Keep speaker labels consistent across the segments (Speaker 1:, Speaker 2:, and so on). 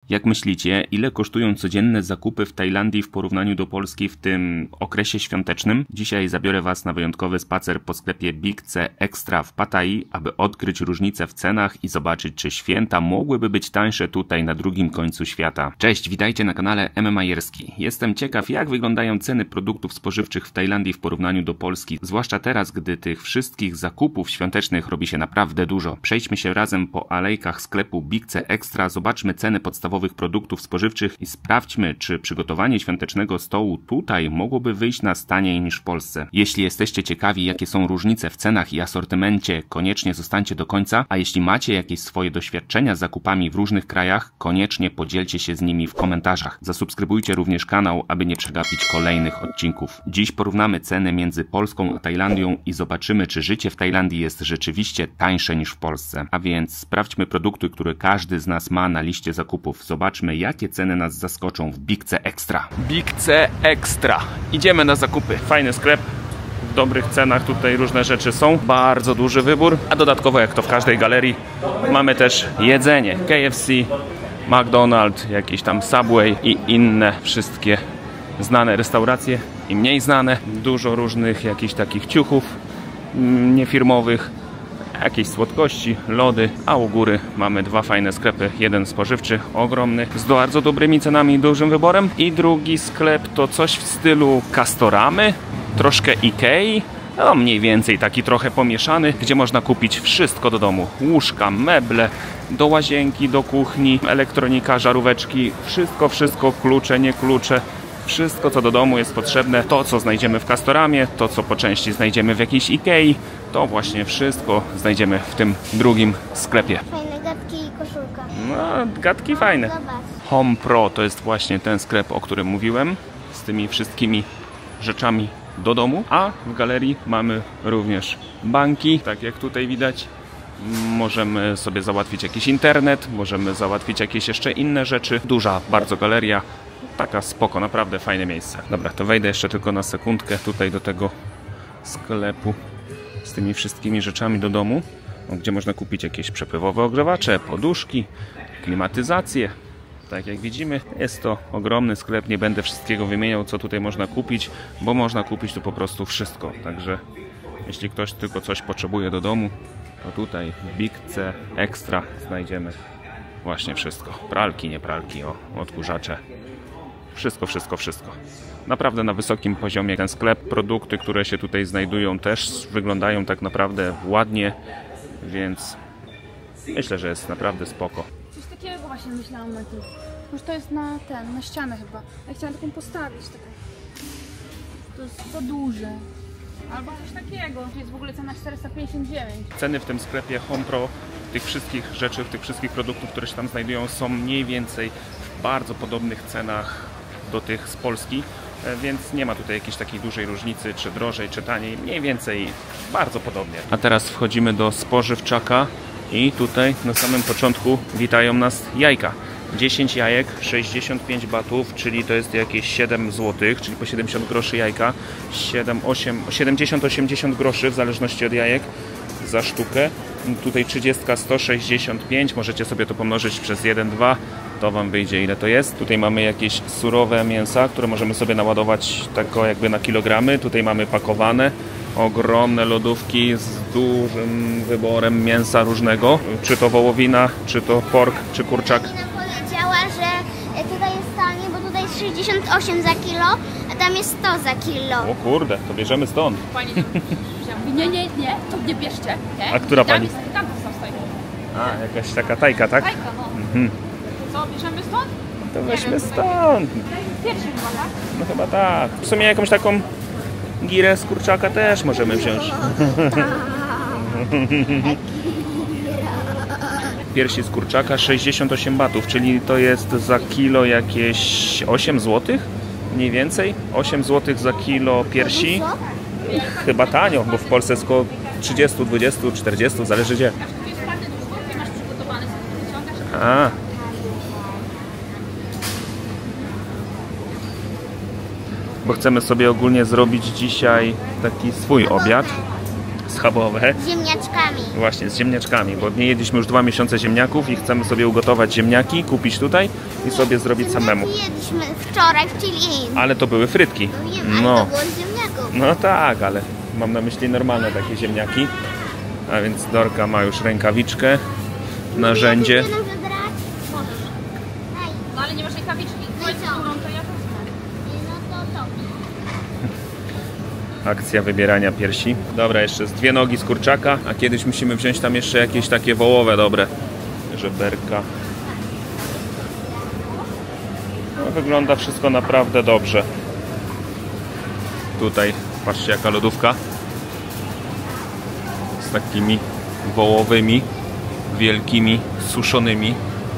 Speaker 1: Jak myślicie, ile kosztują codzienne zakupy w Tajlandii w porównaniu do Polski w tym okresie świątecznym? Dzisiaj zabiorę Was na wyjątkowy spacer po sklepie Big C Extra w Pattaya, aby odkryć różnice w cenach i zobaczyć, czy święta mogłyby być tańsze tutaj na drugim końcu świata. Cześć, witajcie na kanale MMA-jerski. Jestem ciekaw, jak wyglądają ceny produktów spożywczych w Tajlandii w porównaniu do Polski, zwłaszcza teraz, gdy tych wszystkich zakupów świątecznych robi się naprawdę dużo. Przejdźmy się razem po alejkach sklepu Big C Extra, zobaczmy ceny podstawowych produktów spożywczych i sprawdźmy, czy przygotowanie świątecznego stołu tutaj mogłoby wyjść nas taniej niż w Polsce. Jeśli jesteście ciekawi, jakie są różnice w cenach i asortymencie, koniecznie zostańcie do końca, a jeśli macie jakieś swoje doświadczenia z zakupami w różnych krajach, koniecznie podzielcie się z nimi w komentarzach. Zasubskrybujcie również kanał, aby nie przegapić kolejnych odcinków. Dziś porównamy ceny między Polską a Tajlandią i zobaczymy, czy życie w Tajlandii jest rzeczywiście tańsze niż w Polsce. A więc sprawdźmy produkty, które każdy z nas ma na liście zakupów. Zobaczmy, jakie ceny nas zaskoczą w Big C Extra. Big C Extra. Idziemy na zakupy. Fajny sklep. W dobrych cenach tutaj różne rzeczy są. Bardzo duży wybór. A dodatkowo, jak to w każdej galerii, mamy też jedzenie. KFC, McDonald's, jakiś tam Subway i inne wszystkie znane restauracje i mniej znane. Dużo różnych jakichś takich ciuchów niefirmowych. Jakieś słodkości, lody, a u góry mamy dwa fajne sklepy. Jeden spożywczy, ogromny, z bardzo dobrymi cenami i dużym wyborem. I drugi sklep to coś w stylu Castoramy, troszkę Ikei, no mniej więcej taki trochę pomieszany, gdzie można kupić wszystko do domu. Łóżka, meble, do łazienki, do kuchni, elektronika, żaróweczki, wszystko, klucze, nie klucze. Wszystko, co do domu jest potrzebne, to co znajdziemy w Castoramie, to co po części znajdziemy w jakiejś Ikei, to właśnie wszystko znajdziemy w tym drugim sklepie.
Speaker 2: Fajne gadki i koszulka.
Speaker 1: No, gadki fajne.
Speaker 2: Zobacz.
Speaker 1: Home Pro to jest właśnie ten sklep, o którym mówiłem, z tymi wszystkimi rzeczami do domu, a w galerii mamy również banki, tak jak tutaj widać. Możemy sobie załatwić jakiś internet, możemy załatwić jakieś jeszcze inne rzeczy. Duża bardzo galeria. Taka spoko, naprawdę fajne miejsce. Dobra, to wejdę jeszcze tylko na sekundkę tutaj do tego sklepu z tymi wszystkimi rzeczami do domu, gdzie można kupić jakieś przepływowe ogrzewacze, poduszki, klimatyzację. Tak jak widzimy, jest to ogromny sklep, nie będę wszystkiego wymieniał, co tutaj można kupić, bo można kupić tu po prostu wszystko. Także jeśli ktoś tylko coś potrzebuje do domu, to tutaj w Big C Extra znajdziemy właśnie wszystko. Pralki, nie pralki, odkurzacze. Wszystko. Naprawdę na wysokim poziomie ten sklep. Produkty, które się tutaj znajdują, też wyglądają tak naprawdę ładnie, więc myślę, że jest naprawdę spoko.
Speaker 3: Coś takiego właśnie myślałam na tym. Może to jest na ścianę chyba. Ja chciałam taką postawić. To jest za duże. Albo coś takiego. Tu jest w ogóle cena 459.
Speaker 1: Ceny w tym sklepie Home Pro, tych wszystkich rzeczy, tych wszystkich produktów, które się tam znajdują, są mniej więcej w bardzo podobnych cenach do tych z Polski, więc nie ma tutaj jakiejś takiej dużej różnicy, czy drożej, czy taniej, mniej więcej bardzo podobnie. A teraz wchodzimy do spożywczaka i tutaj na samym początku witają nas jajka. 10 jajek, 65 batów, czyli to jest jakieś 7 zł, czyli po 70 groszy jajka, 70-80 groszy w zależności od jajek za sztukę. Tutaj 30, 165, możecie sobie to pomnożyć przez 1, 2, to Wam wyjdzie, ile to jest. Tutaj mamy jakieś surowe mięsa, które możemy sobie naładować tak jakby na kilogramy. Tutaj mamy pakowane, ogromne lodówki z dużym wyborem mięsa różnego. Czy to wołowina, czy to pork, czy kurczak.
Speaker 2: Powiedziała, że tutaj jest taniej, bo tutaj jest 68 za kilo, a tam jest 100 za kilo.
Speaker 1: O kurde, to bierzemy stąd.
Speaker 3: Pani nie, to nie bierzcie. Nie?
Speaker 1: A która pani?
Speaker 3: Tam stoi.
Speaker 1: A, jakaś taka tajka, tak?
Speaker 3: Tajka, no. Co, bierzemy stąd?
Speaker 1: To weźmy stąd.
Speaker 3: Pierwszy chyba, tak?
Speaker 1: No chyba tak. W sumie jakąś taką girę z kurczaka też możemy wziąć. Piersi z kurczaka 68 batów, czyli to jest za kilo jakieś 8 zł? Mniej więcej? 8 zł za kilo piersi. Chyba tanio, bo w Polsce jest około 30, 20, 40, zależy gdzie. A. Bo chcemy sobie ogólnie zrobić dzisiaj taki swój obiad. schabowe.
Speaker 2: Z ziemniaczkami.
Speaker 1: Właśnie, z ziemniaczkami, bo nie jedliśmy już 2 miesiące ziemniaków i chcemy sobie ugotować ziemniaki, kupić tutaj i sobie zrobić samemu.
Speaker 2: Jedliśmy wczoraj w Chili.
Speaker 1: Ale to były frytki.
Speaker 2: No wiem, ale to było z ziemniaków.
Speaker 1: No tak, ale mam na myśli normalne takie ziemniaki. A więc Dorka ma już rękawiczkę, narzędzie.
Speaker 2: Ja mogę brać? Możesz. Daj.
Speaker 3: No ale nie masz rękawiczki.
Speaker 2: No i co?
Speaker 3: Którą to ja wezmę.
Speaker 2: No to.
Speaker 1: Akcja wybierania piersi. Dobra, jeszcze z 2 nogi z kurczaka, a kiedyś musimy wziąć tam jeszcze jakieś takie wołowe dobre. Żeberka. No, wygląda wszystko naprawdę dobrze. Tutaj patrzcie jaka lodówka. Z takimi wołowymi, wielkimi, suszonymi.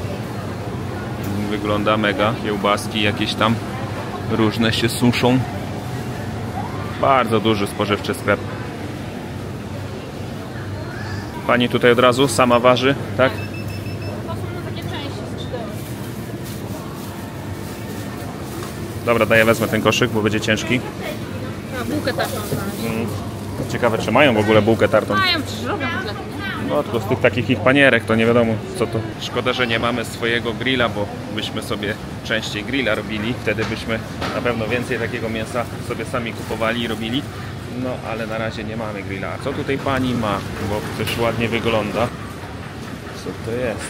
Speaker 1: Wygląda mega. Kiełbaski jakieś tam różne się suszą. Bardzo duży spożywczy sklep. Pani tutaj od razu sama waży, tak?
Speaker 3: To są takie części z 4.
Speaker 1: Dobra, daję, wezmę ten koszyk, bo będzie ciężki.
Speaker 3: A bułkę tartą znaleźć.
Speaker 1: Ciekawe, czy mają w ogóle bułkę tartą.
Speaker 3: Mają, przecież robią w lepiej, nie?
Speaker 1: No, tylko z tych takich ich panierek, to nie wiadomo co to. Szkoda, że nie mamy swojego grilla, bo byśmy sobie częściej grilla robili. Wtedy byśmy na pewno więcej takiego mięsa sobie sami kupowali i robili. No, ale na razie nie mamy grilla. A co tutaj pani ma? Bo też ładnie wygląda. Co to jest?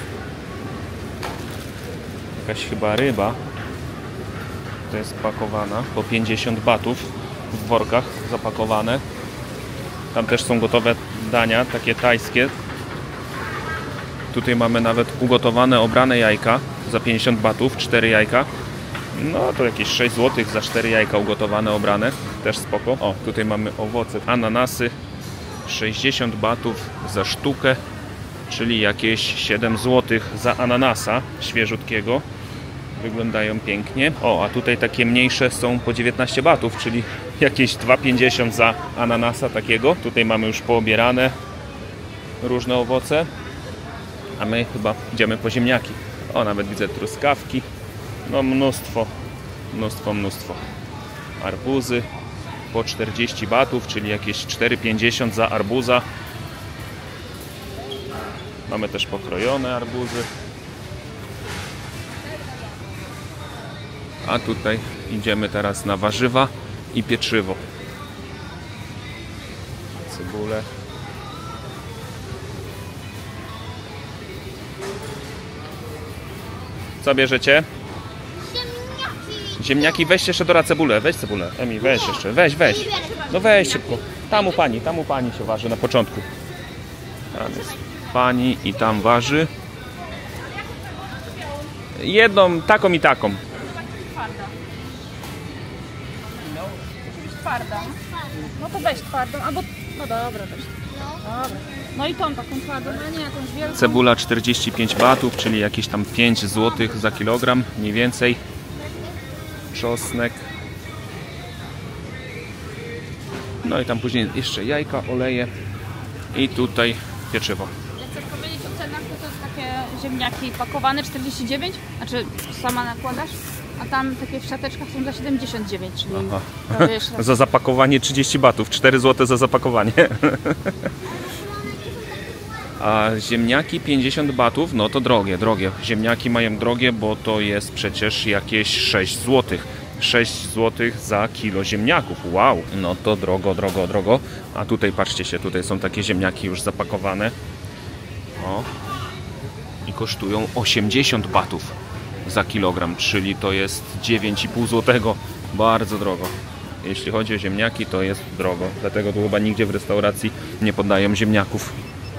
Speaker 1: Jakaś chyba ryba. To jest pakowana po 50 batów w workach zapakowane. Tam też są gotowe dania, takie tajskie. Tutaj mamy nawet ugotowane, obrane jajka za 50 batów, 4 jajka. No to jakieś 6 zł za 4 jajka ugotowane, obrane. Też spoko. O, tutaj mamy owoce, ananasy. 60 batów za sztukę, czyli jakieś 7 zł za ananasa świeżutkiego. Wyglądają pięknie. O, a tutaj takie mniejsze są po 19 batów, czyli jakieś 2,50 za ananasa takiego. Tutaj mamy już poobierane różne owoce. A my chyba idziemy po ziemniaki. O, nawet widzę truskawki. No mnóstwo. Arbuzy po 40 batów, czyli jakieś 4,50 za arbuza. Mamy też pokrojone arbuzy. A tutaj idziemy teraz na warzywa i pieczywo. Cebulę. Co bierzecie?
Speaker 2: Ziemniaki.
Speaker 1: Ziemniaki, weź jeszcze Dora cebulę. Weź cebulę. Emi, weź jeszcze. Weź. No weź szybko. Tam u pani się waży na początku. Tam jest pani i tam waży. Jedną, taką i taką.
Speaker 3: Twarda. No to weź twardą, albo... No dobra, weź. Dobra. No i tą taką twardą, a nie jakąś wielką.
Speaker 1: Cebula 45 batów, czyli jakieś tam 5 zł za kilogram, mniej więcej. Czosnek. No i tam później jeszcze jajka, oleje. I tutaj pieczywo.
Speaker 3: Jak chcesz powiedzieć o cenach, to jest takie ziemniaki pakowane 49, znaczy sama nakładasz, a tam takie w siateczkach są za 79, czyli
Speaker 1: Aha.
Speaker 3: prawie jeszcze...
Speaker 1: Za zapakowanie 30 batów, 4 zł za zapakowanie. A ziemniaki 50 batów, no to drogie. Ziemniaki mają drogie, bo to jest przecież jakieś 6 zł. 6 zł za kilo ziemniaków. Wow, no to drogo. A tutaj patrzcie się, tutaj są takie ziemniaki już zapakowane. O. I kosztują 80 batów za kilogram, czyli to jest 9,5 zł. Bardzo drogo. Jeśli chodzi o ziemniaki, to jest drogo. Dlatego tu chyba nigdzie w restauracji nie podają ziemniaków.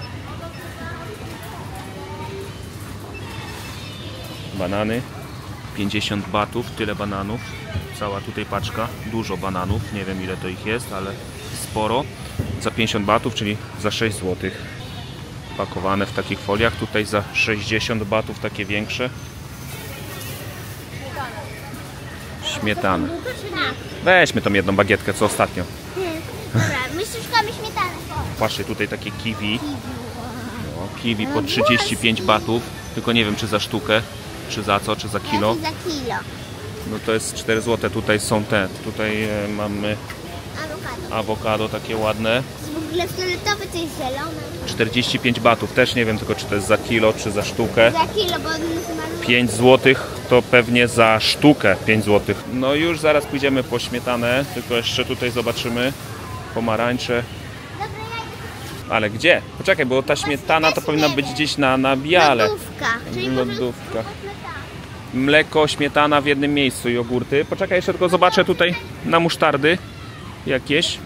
Speaker 1: Banany. 50 batów, tyle bananów. Cała tutaj paczka. Dużo bananów. Nie wiem ile to ich jest, ale sporo. Za 50 batów, czyli za 6 zł. Pakowane w takich foliach. Tutaj za 60 batów, takie większe. Śmietana. Weźmy tą jedną bagietkę, co ostatnio.
Speaker 2: Dobra, my szukamy śmietany.
Speaker 1: Patrzcie, tutaj takie kiwi. No, kiwi po 35 batów. Tylko nie wiem, czy za sztukę, czy za co, czy za kilo.
Speaker 2: Za kilo.
Speaker 1: No to jest 4 zł. Tutaj są te. Tutaj mamy Awokado takie ładne.
Speaker 2: W ogóle fioletowy to jest zielony.
Speaker 1: 45 batów, też nie wiem tylko czy to jest za kilo, czy za sztukę.
Speaker 2: Za kilo, bo on jest malutki.
Speaker 1: 5 zł to pewnie za sztukę 5 zł. No już zaraz pójdziemy po śmietanę, tylko jeszcze tutaj zobaczymy pomarańcze.
Speaker 2: Dobra, ja idę.
Speaker 1: Ale gdzie? Poczekaj, bo ta śmietana to powinna być gdzieś na biale.
Speaker 2: Lodówka. Czyli
Speaker 1: W lodówkach. Mleko, śmietana w jednym miejscu, jogurty. Poczekaj, jeszcze tylko zobaczę tutaj na musztardy jakieś.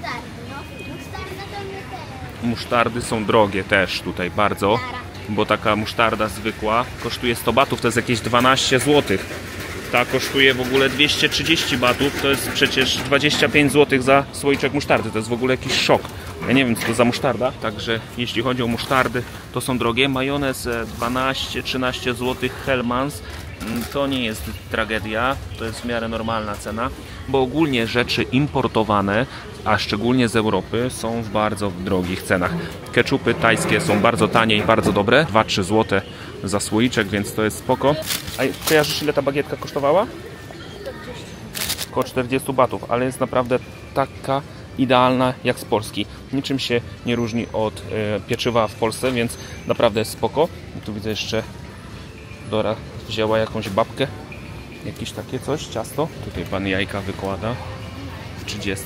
Speaker 1: Musztardy są drogie też tutaj bardzo, bo taka musztarda zwykła kosztuje 100 batów, to jest jakieś 12 zł. Ta kosztuje w ogóle 230 batów, to jest przecież 25 zł za słoiczek musztardy, to jest w ogóle jakiś szok. Ja nie wiem co to za musztarda, także jeśli chodzi o musztardy to są drogie. Majonez 12-13 zł Hellmann's. To nie jest tragedia, to jest w miarę normalna cena, bo ogólnie rzeczy importowane, a szczególnie z Europy, są w bardzo drogich cenach. Keczupy tajskie są bardzo tanie i bardzo dobre, 2-3 zł za słoiczek, więc to jest spoko. A kojarzysz ile ta bagietka kosztowała? Około 40 batów, ale jest naprawdę taka idealna jak z Polski. Niczym się nie różni od pieczywa w Polsce, więc naprawdę jest spoko. I tu widzę jeszcze Dora wzięła jakąś babkę, jakieś takie coś, ciasto. Tutaj pan jajka wykłada w 30.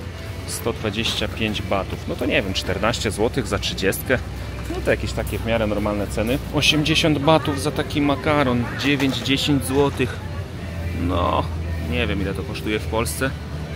Speaker 1: 125 batów. No to nie wiem, 14 zł za 30. No to jakieś takie w miarę normalne ceny. 80 batów za taki makaron, 9-10 zł. No, nie wiem ile to kosztuje w Polsce.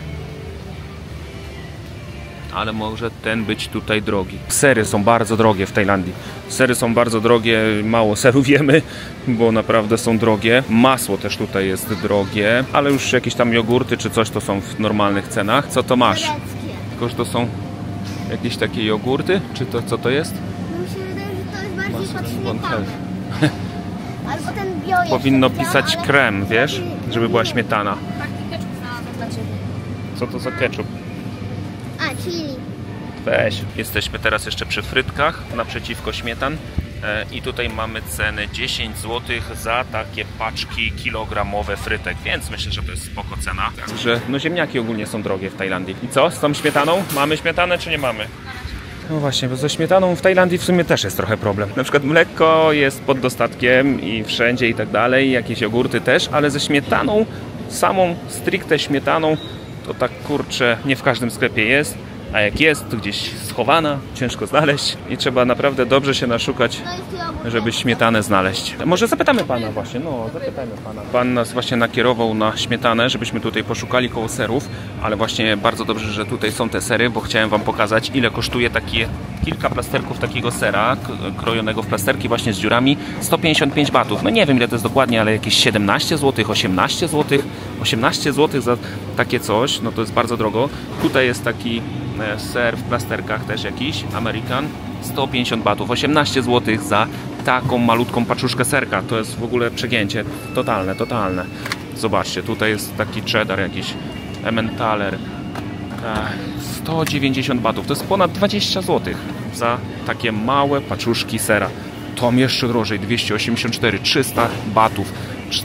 Speaker 1: Ale może ten być tutaj drogi. Sery są bardzo drogie w Tajlandii. Sery są bardzo drogie, mało serów jemy, bo naprawdę są drogie. Masło też tutaj jest drogie, ale już jakieś tam jogurty czy coś to są w normalnych cenach. Co to masz? Tylko, to są jakieś takie jogurty? Czy to co to jest?
Speaker 2: No mi się wydaje, że to jest bardziej pod
Speaker 1: Bon
Speaker 2: śmietanę.
Speaker 1: Health.
Speaker 2: Albo ten bio jeszcze
Speaker 1: Powinno
Speaker 2: bio,
Speaker 1: pisać
Speaker 2: ale-
Speaker 1: krem, wiesz? Żeby była śmietana.
Speaker 3: Taki ketchup znalazłem dla ciebie.
Speaker 1: Co to za ketchup?
Speaker 2: A, chili.
Speaker 1: Weź. Jesteśmy teraz jeszcze przy frytkach naprzeciwko śmietan i tutaj mamy ceny 10 zł za takie paczki kilogramowe frytek, więc myślę, że to jest spoko cena. Także no ziemniaki ogólnie są drogie w Tajlandii. I co z tą śmietaną? Mamy śmietanę czy nie mamy? No właśnie, bo ze śmietaną w Tajlandii w sumie też jest trochę problem. Na przykład mleko jest pod dostatkiem i wszędzie i tak dalej, jakieś jogurty też, ale ze śmietaną, samą stricte śmietaną, to tak kurczę, nie w każdym sklepie jest. A jak jest, to gdzieś schowana, ciężko znaleźć i trzeba naprawdę dobrze się naszukać,
Speaker 2: To jest jogurt.
Speaker 1: żeby śmietanę znaleźć. Może zapytamy pana właśnie, no zapytajmy pana. Pan nas właśnie nakierował na śmietanę, żebyśmy tutaj poszukali koło serów, ale właśnie bardzo dobrze, że tutaj są te sery, bo chciałem wam pokazać ile kosztuje takie kilka plasterków takiego sera, krojonego w plasterki właśnie z dziurami, 155 batów. No nie wiem ile to jest dokładnie, ale jakieś 17 zł, 18 zł, 18 zł za takie coś, no to jest bardzo drogo. Tutaj jest taki ser w plasterkach też jakiś, American, 150 batów, 18 zł za taką malutką paczuszkę serka. To jest w ogóle przegięcie, totalne. Zobaczcie, tutaj jest taki cheddar jakiś, Emmentaler, 190 batów, to jest ponad 20 zł za takie małe paczuszki sera. Tom jeszcze drożej, 284, 300 batów,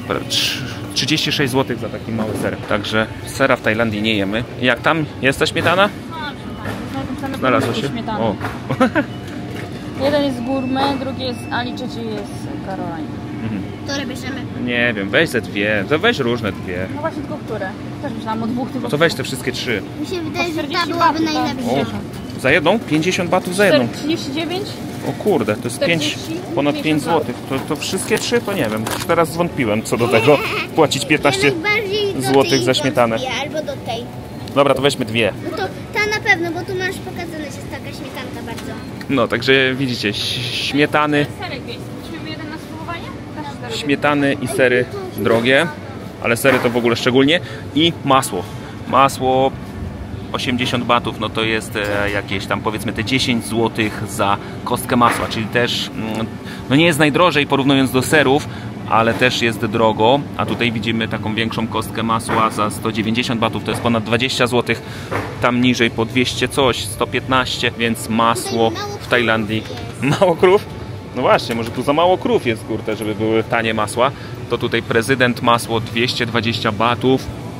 Speaker 1: 36 zł za taki mały ser. Także sera w Tajlandii nie jemy. Jak tam jest ta śmietana? Znalazło się?
Speaker 3: Śmietana.
Speaker 1: O.
Speaker 3: Jeden jest gourmet, drugi jest Ali, trzeci jest Caroline.
Speaker 2: Które bierzemy?
Speaker 1: Nie wiem, weź ze dwie, to weź różne dwie.
Speaker 3: No właśnie tylko które? Też myślałam o dwóch, tylko
Speaker 1: No to weź te wszystkie trzy.
Speaker 2: Mi się wydaje, że
Speaker 3: 40
Speaker 2: ta byłaby
Speaker 3: batów, tak.
Speaker 2: najlepsza.
Speaker 1: O, za jedną? 50 batów za jedną.
Speaker 3: 39?
Speaker 1: O kurde, to jest 5,
Speaker 3: 40,
Speaker 1: ponad 5
Speaker 3: 50
Speaker 1: zł. To wszystkie trzy? To nie wiem. Już teraz zwątpiłem co do tego. Płacić 15
Speaker 2: Najbardziej do
Speaker 1: złotych
Speaker 2: tej
Speaker 1: za śmietanę.
Speaker 2: wątpię, albo do tej.
Speaker 1: Dobra, to weźmy dwie.
Speaker 2: No to ta na pewno, bo tu masz pokazane, że jest taka śmietanka bardzo.
Speaker 1: No, także widzicie, śmietany,
Speaker 3: Serek jest. Weźmiemy jeden na spróbowanie? Też serek.
Speaker 1: śmietany i sery drogie, ale sery to w ogóle szczególnie. I masło. Masło 80 batów, no to jest jakieś tam powiedzmy te 10 zł za kostkę masła, czyli też no nie jest najdrożej porównując do serów, ale też jest drogo, a tutaj widzimy taką większą kostkę masła za 190 batów, to jest ponad 20 zł, tam niżej po 200 coś, 115, więc masło w Tajlandii. Mało krów? No właśnie, może tu za mało krów jest, kurde, żeby były tanie masła. To tutaj prezydent masło 220 batów,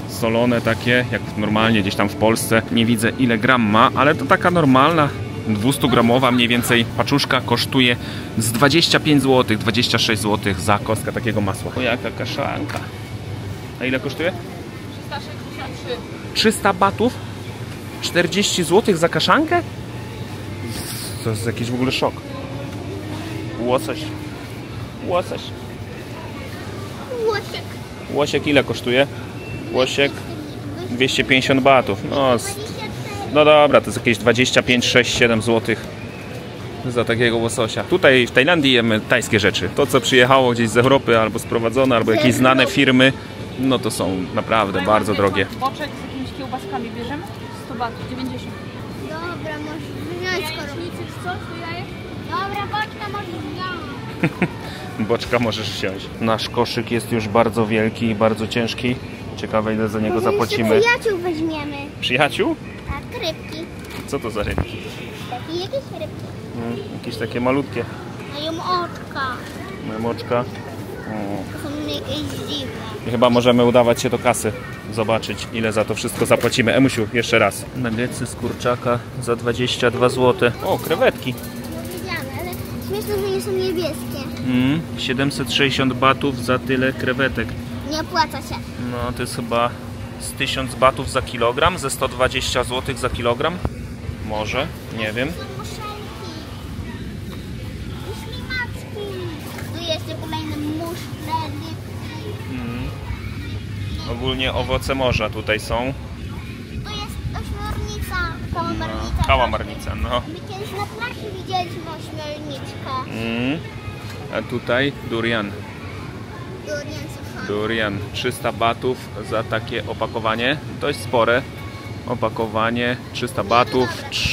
Speaker 1: solone takie, jak normalnie gdzieś tam w Polsce. Nie widzę ile gram ma, ale to taka normalna 200-gramowa mniej więcej paczuszka kosztuje z 25 zł, 26 zł za kostkę takiego masła. O, jaka kaszanka. A ile kosztuje?
Speaker 3: 363.
Speaker 1: 300 batów? 40 zł za kaszankę? To jest jakiś w ogóle szok. Łosoś. Łosoś.
Speaker 2: Łosiek.
Speaker 1: Łosiek ile kosztuje? Łosiek 250 batów. No dobra, to jest jakieś 25, 6, 7 zł za takiego łososia. Tutaj w Tajlandii jemy tajskie rzeczy. To co przyjechało gdzieś z Europy albo sprowadzone, albo jakieś znane firmy, no to są naprawdę bardzo drogie.
Speaker 3: Boczek z jakimiś kiełbaskami bierzemy? 100 batów, 90.
Speaker 2: Dobra, możesz wziąć skoro.
Speaker 3: Coś do jajek?
Speaker 2: Dobra, boczka możesz wziąć.
Speaker 1: Boczka możesz wziąć. Nasz koszyk jest już bardzo wielki i bardzo ciężki. Ciekawe ile za niego zapłacimy.
Speaker 2: Jeszcze przyjaciół weźmiemy.
Speaker 1: Przyjaciół?
Speaker 2: Tak, rybki.
Speaker 1: Co to za rybki?
Speaker 2: Takie jakieś rybki.
Speaker 1: Jakieś takie malutkie.
Speaker 2: Mają oczka.
Speaker 1: Moczka.
Speaker 2: To są jakieś dziwne.
Speaker 1: I chyba możemy udawać się do kasy. Zobaczyć ile za to wszystko zapłacimy. Emusiu, jeszcze raz. Nuggetsy z kurczaka za 22 zł. O, krewetki.
Speaker 2: Widziane, ale śmieszne, że nie są niebieskie.
Speaker 1: 760 batów za tyle krewetek.
Speaker 2: Nie opłaca się.
Speaker 1: No to jest chyba z 1000 batów za kilogram, ze 120 zł za kilogram. Może, nie wiem.
Speaker 2: Są muszelki. I ślimaczki. Tu jeszcze kolejne muszle, rybki.
Speaker 1: Ogólnie owoce morza tutaj są.
Speaker 2: Tu jest ośmiornica, kałamarnica.
Speaker 1: Kałamarnica, no.
Speaker 2: My kiedyś na plaży widzieliśmy ośmiorniczkę.
Speaker 1: A tutaj durian. Durian, 300 batów za takie opakowanie. Dość spore opakowanie. 300 batów,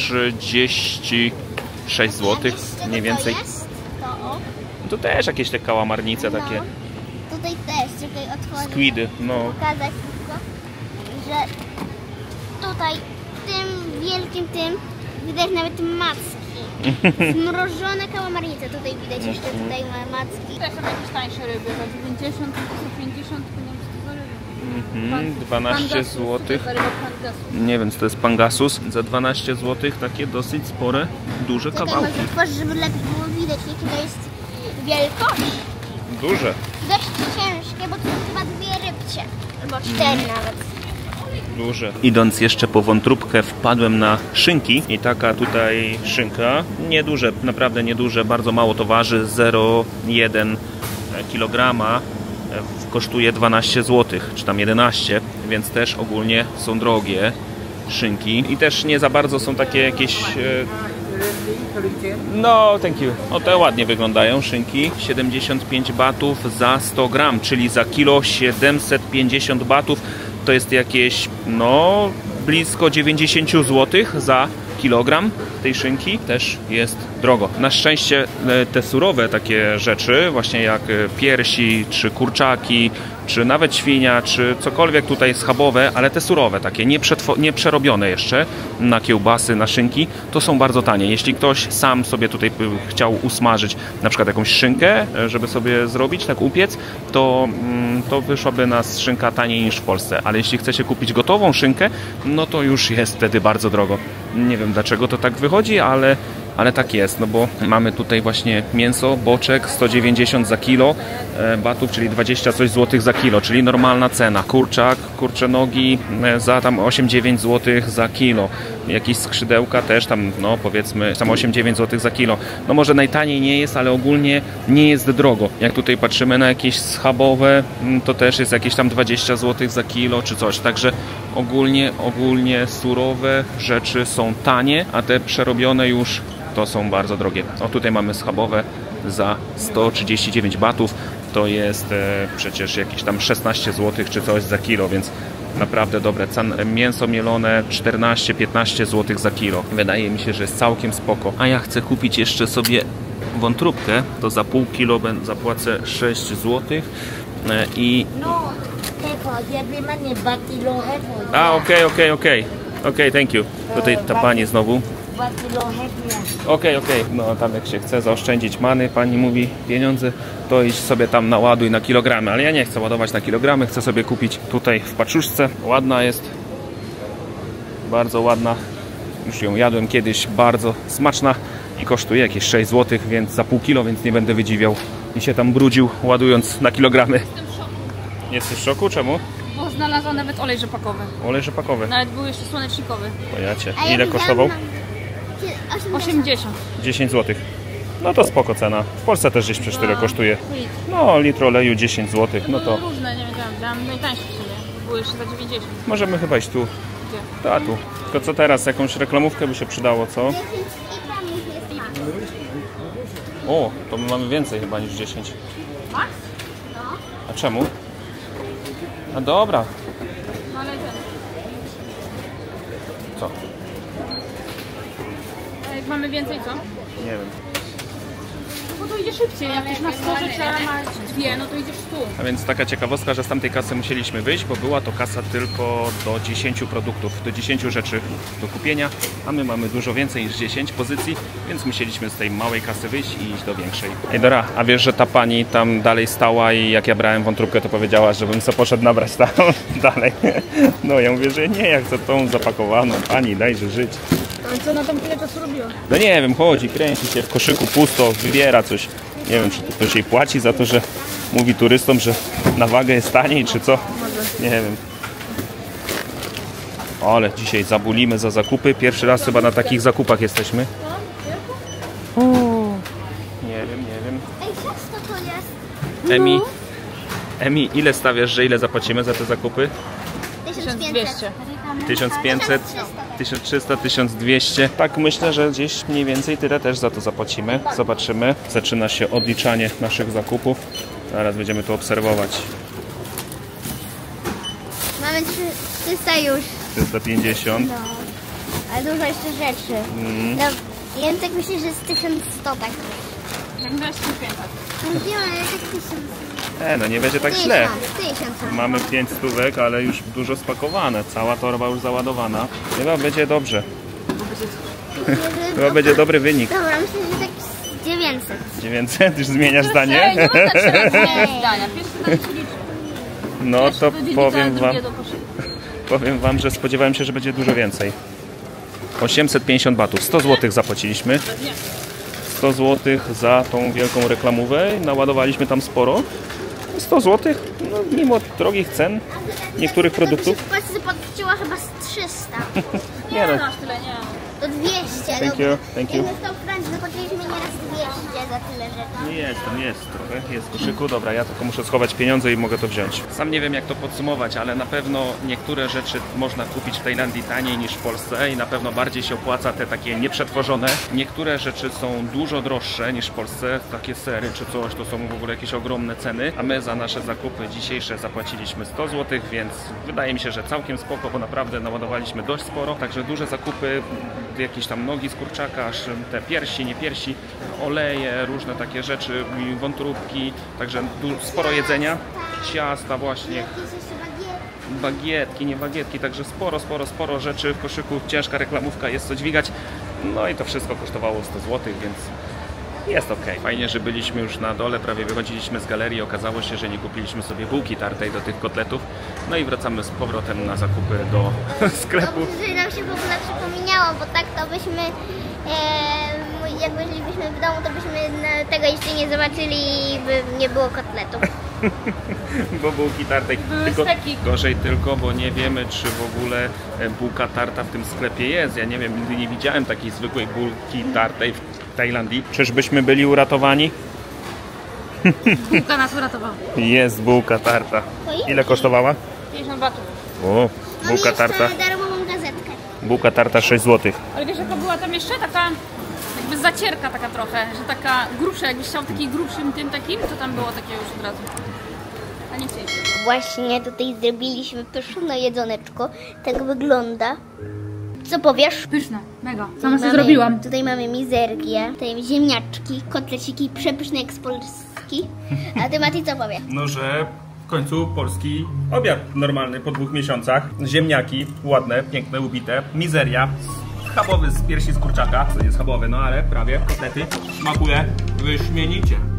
Speaker 1: 36 zł, mniej więcej.
Speaker 2: To jest? To.
Speaker 1: Tu też jakieś te kałamarnice
Speaker 2: No.
Speaker 1: takie.
Speaker 2: Tutaj też, czekaj, otworzę.
Speaker 1: Squidy, no.
Speaker 2: Pokazać tylko, że tutaj tym wielkim widać nawet macki. Zmrożone kałamarnice. Tutaj widać jeszcze tutaj ma macki.
Speaker 3: Tutaj są jakieś tańsze ryby, za 90, 150, nie wiem,
Speaker 1: 12 zł. Nie wiem co to jest pangasus. Za 12 zł takie dosyć spore, duże
Speaker 2: Czekaj,
Speaker 1: kawałki.
Speaker 2: może otworzyć, żeby lepiej było widać, jaki to jest wielkość.
Speaker 1: Duże.
Speaker 2: Dość ciężkie, bo tu są chyba 2 rybcie. Albo 4 nawet.
Speaker 1: Duże. Idąc jeszcze po wątróbkę wpadłem na szynki i taka tutaj szynka, nieduże, naprawdę nieduże, bardzo mało to waży, 0,1 kg, kosztuje 12 zł, czy tam 11, więc też ogólnie są drogie szynki i też nie za bardzo są takie jakieś... No, thank you. O, te ładnie wyglądają szynki. 75 batów za 100 gram, czyli za kilo 750 batów. To jest jakieś, no, blisko 90 zł za kilogram tej szynki. Też jest drogo. Na szczęście te surowe takie rzeczy, właśnie jak piersi, czy kurczaki, czy nawet świnia, czy cokolwiek tutaj schabowe, ale te surowe takie, nie przerobione jeszcze na kiełbasy, na szynki, to są bardzo tanie. Jeśli ktoś sam sobie tutaj chciał usmażyć na przykład jakąś szynkę, żeby sobie zrobić, tak upiec, to wyszłaby nas szynka taniej niż w Polsce. Ale jeśli chcecie kupić gotową szynkę, no to już jest wtedy bardzo drogo. Nie wiem dlaczego to tak wychodzi, ale tak jest, no bo mamy tutaj właśnie mięso, boczek 190 za kilo batów, czyli 20 coś złotych za kilo, czyli normalna cena. Kurczak, kurcze nogi za tam 8-9 zł za kilo. Jakieś skrzydełka też tam, no powiedzmy, tam 8-9 zł za kilo. No może najtaniej nie jest, ale ogólnie nie jest drogo. Jak tutaj patrzymy na jakieś schabowe, to też jest jakieś tam 20 zł za kilo czy coś. Także ogólnie surowe rzeczy są tanie, a te przerobione już to są bardzo drogie. O, tutaj mamy schabowe za 139 batów. To jest przecież jakieś tam 16 zł czy coś za kilo, więc naprawdę dobre. Mięso mielone 14-15 zł za kilo. Wydaje mi się, że jest całkiem spoko. A ja chcę kupić jeszcze sobie wątróbkę. To za pół kilo zapłacę 6 zł. I... A, okej, thank you. Tutaj ta pani znowu Okej. No tam jak się chce zaoszczędzić many, pani mówi, pieniądze, to iść sobie tam naładuj na kilogramy. Ale ja nie chcę ładować na kilogramy, chcę sobie kupić tutaj w paczuszce. Ładna jest. Bardzo ładna. Już ją jadłem kiedyś, bardzo smaczna i kosztuje jakieś 6 zł, więc za pół kilo, więc nie będę wydziwiał i się tam brudził, ładując na kilogramy.
Speaker 3: Jestem w szoku.
Speaker 1: Jesteś w szoku? Czemu?
Speaker 3: Bo znalazłam nawet olej rzepakowy.
Speaker 1: Olej rzepakowy.
Speaker 3: Nawet był jeszcze słonecznikowy.
Speaker 1: O jacie.
Speaker 2: A ja
Speaker 1: Ile kosztował?
Speaker 3: 80.
Speaker 1: 10 zł. No to spoko cena. W Polsce też gdzieś przez tyle kosztuje. No, litr oleju 10 zł, no to
Speaker 3: Różne, nie wiedziałam, dałam najtańsze w sumie. Były jeszcze za 90.
Speaker 1: możemy chyba iść tu.
Speaker 3: Gdzie?
Speaker 1: Ta, tu. Tylko co teraz? Jakąś reklamówkę by się przydało, co?
Speaker 2: 10 i tam jest max.
Speaker 1: O, to my mamy więcej chyba niż 10.
Speaker 3: Max?
Speaker 1: A czemu? A dobra.
Speaker 3: No ale ten.
Speaker 1: Co?
Speaker 3: A jak mamy więcej, co?
Speaker 1: Nie wiem.
Speaker 3: No to idzie szybciej. Jak już na 100 rzeczy, a masz 2, no to idziesz tu.
Speaker 1: A więc taka ciekawostka, że z tamtej kasy musieliśmy wyjść, bo była to kasa tylko do 10 produktów, do 10 rzeczy do kupienia, a my mamy dużo więcej niż 10 pozycji, więc musieliśmy z tej małej kasy wyjść i iść do większej. Ej Dora, a wiesz, że ta pani tam dalej stała i jak ja brałem wątróbkę, to powiedziała, żebym sobie poszedł nabrać tam dalej. No ja mówię, że nie, jak za tą zapakowaną, pani dajże żyć.
Speaker 3: Ale co na tam tyle czasu robiła?
Speaker 1: No nie wiem, chodzi, kręci się w koszyku pusto, wybiera coś. Nie wiem, czy to ktoś jej płaci za to, że mówi turystom, że na wagę jest taniej, czy co? Nie wiem. Ale dzisiaj zabulimy za zakupy. Pierwszy raz chyba na takich zakupach jesteśmy. Nie wiem.
Speaker 2: Ej, ciasto to jest.
Speaker 1: Emi, ile stawiasz, że ile zapłacimy za te zakupy?
Speaker 3: 1200.
Speaker 1: 1500, 1300, 1200. Tak myślę, że gdzieś mniej więcej tyle też za to zapłacimy. Zobaczymy. Zaczyna się odliczanie naszych zakupów. Zaraz będziemy to obserwować.
Speaker 2: Mamy 300 już.
Speaker 1: 350.
Speaker 2: No. Ale dużo jeszcze rzeczy. No, ja tak myślę, że z 1100 tak.
Speaker 3: Jak dałeś 1500.
Speaker 2: Nie, ale tak 1000.
Speaker 1: No nie będzie tak źle.
Speaker 2: 1000.
Speaker 1: Mamy 5 stówek, ale już dużo spakowane. Cała torba już załadowana. Chyba będzie dobrze. Chyba będzie dobry wynik.
Speaker 2: Dobra, myślę, że tak z 900.
Speaker 1: 900? Już zmieniasz zdanie?
Speaker 3: Ej, nie można teraz zmieniać zdania. Pierwszy raz się liczy.
Speaker 1: No to powiem wam,
Speaker 3: Drugie do koszyka.
Speaker 1: powiem wam, że spodziewałem się, że będzie dużo więcej. 850 batów. 100 zł zapłaciliśmy. 100 zł za tą wielką reklamówę. Naładowaliśmy tam sporo. 100 zł, no, mimo drogich cen niektórych produktów.
Speaker 2: Właśnie podrzuciła chyba z 300.
Speaker 1: Nie no,
Speaker 3: Masz tyle, nie.
Speaker 2: To 200.
Speaker 1: Thank you, thank you.
Speaker 2: Jak my w Francji zapłaciliśmy nieraz 200 za tyle rzeczy.
Speaker 1: Jest trochę, jest w koszyku. Dobra, ja tylko muszę schować pieniądze i mogę to wziąć. Sam nie wiem, jak to podsumować, ale na pewno niektóre rzeczy można kupić w Tajlandii taniej niż w Polsce i na pewno bardziej się opłaca te takie nieprzetworzone. Niektóre rzeczy są dużo droższe niż w Polsce, takie sery czy coś, to są w ogóle jakieś ogromne ceny, a my za nasze zakupy dzisiejsze zapłaciliśmy 100 zł, więc wydaje mi się, że całkiem spoko, bo naprawdę naładowaliśmy dość sporo, także duże zakupy, jakieś tam nogi z kurczaka, te piersi, nie piersi, oleje, różne takie rzeczy, wątróbki, także sporo jedzenia, ciasta właśnie,
Speaker 2: Jakieś jeszcze bagiety.
Speaker 1: bagietki, nie bagietki, także sporo rzeczy w koszyku, ciężka reklamówka, jest co dźwigać, no i to wszystko kosztowało 100 zł, więc jest ok. Fajnie, że byliśmy już na dole, prawie wychodziliśmy z galerii, okazało się, że nie kupiliśmy sobie bułki tartej do tych kotletów, no i wracamy z powrotem na zakupy do sklepu.
Speaker 2: Dobrze, że nam się w ogóle przypominało, bo tak to byśmy, jak bylibyśmy w domu, to byśmy tego jeszcze nie zobaczyli i by nie było kotletów.
Speaker 1: Bo bułki tartej, tylko gorzej tylko, bo nie wiemy, czy w ogóle bułka tarta w tym sklepie jest. Ja nie wiem, nigdy nie widziałem takiej zwykłej bułki tartej w Tajlandii. Czyżbyśmy byli uratowani?
Speaker 3: Bułka nas uratowała.
Speaker 1: Jest bułka tarta. Ile kosztowała?
Speaker 3: 50 batów.
Speaker 1: O, bułka
Speaker 2: Mam
Speaker 1: tarta.
Speaker 2: jeszcze darmową gazetkę.
Speaker 1: Bułka tarta 6 zł.
Speaker 3: Ale wiesz, jaka była tam jeszcze taka jakby zacierka taka trochę, że taka grubsza, jakbyś chciał taki grubszym tym takim, to tam było takie już od razu. A nie chcieliśmy.
Speaker 2: Właśnie tutaj zrobiliśmy pyszne jedzoneczko. Tak wygląda. Co powiesz?
Speaker 3: Pyszne, mega.
Speaker 2: Tutaj
Speaker 3: Sama sobie
Speaker 2: mamy-
Speaker 3: zrobiłam.
Speaker 2: Tutaj mamy mizergię, tutaj ziemniaczki, kotleciki przepyszne jak z Polski. A ty, Mati, co powiesz?
Speaker 1: No, że w końcu polski obiad normalny po 2 miesiącach. Ziemniaki ładne, piękne, ubite. Mizeria schabowy z piersi z kurczaka. To nie schabowy, no ale prawie. Kotlety. Smakuje wyśmienicie.